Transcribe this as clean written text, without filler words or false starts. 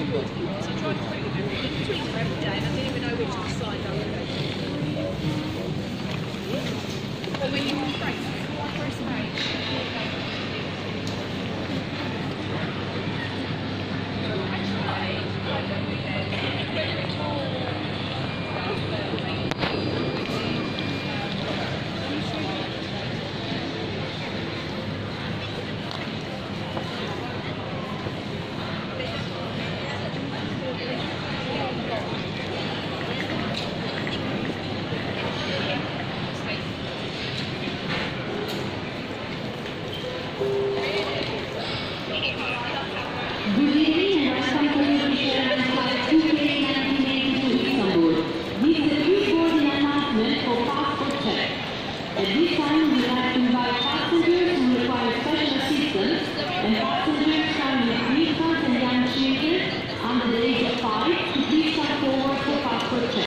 So I tried to tweet them every day, and I didn't even know which side I was going to. But when you break